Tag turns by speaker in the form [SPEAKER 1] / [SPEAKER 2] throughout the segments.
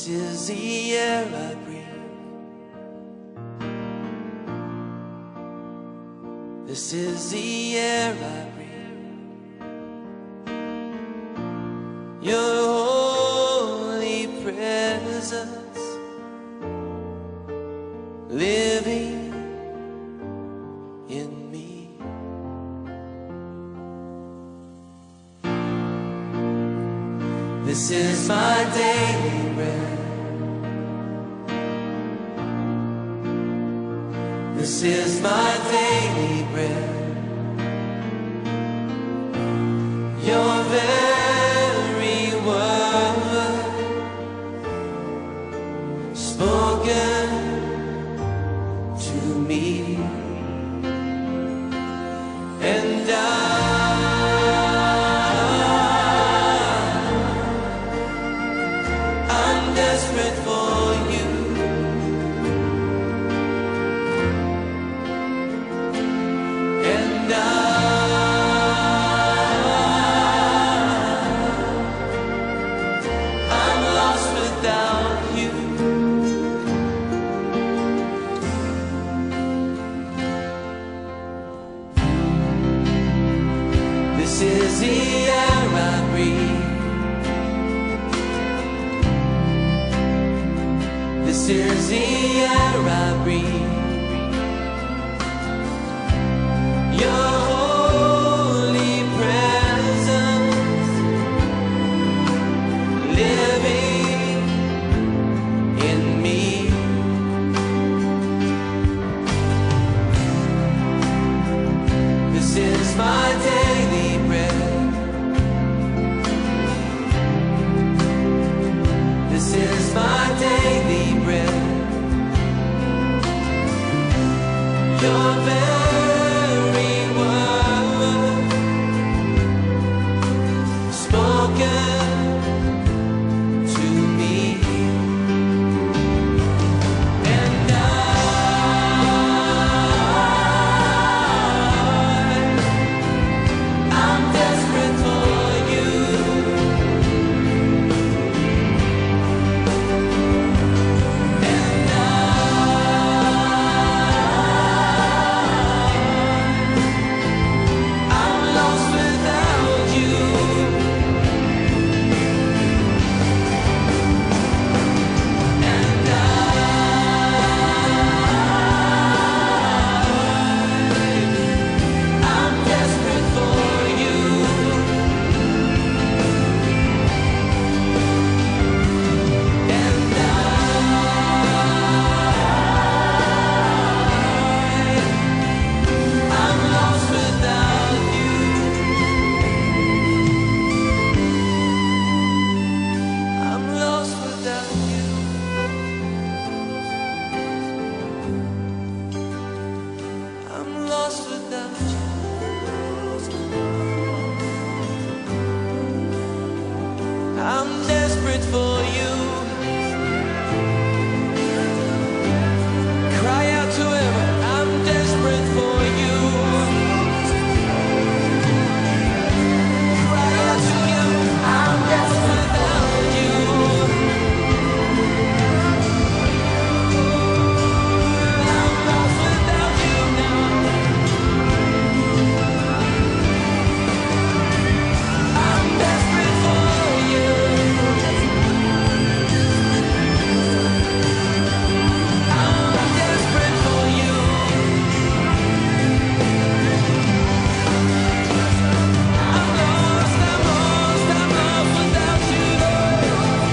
[SPEAKER 1] This is the air I breathe. This is the air I breathe. Your holy presence living in me. This is my daily bread. This is my daily bread. Your very word spoken to me, and I'm desperate for you. And I'm lost without you. This is the air I breathe. This is the air I breathe. Your holy presence living in me. This is my daily bread. This is my daily bread. Your very word spoken to me, and I'm desperate for you. And I'm lost without you. And I'm desperate for you. And I'm lost without you. I'm lost without you. I'm lost without you. I'm desperate for you. Cry out to him. I'm desperate for you. Cry out to him. I'm desperate without you. I'm lost without you now. I'm desperate for you. I'm desperate for you. I'm lost, I'm lost, I'm lost without you, Lord.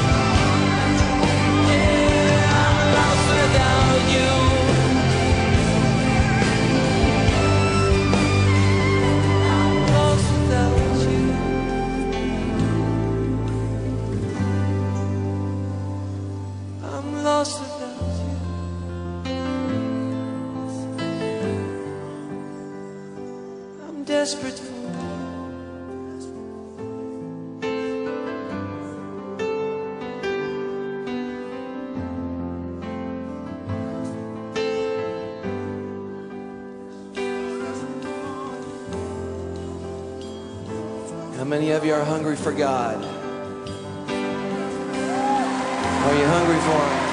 [SPEAKER 1] Yeah, I'm lost without you. I'm lost without you. I'm lost without you. I'm desperate for you. How many of you are hungry for God?
[SPEAKER 2] Are you hungry for him?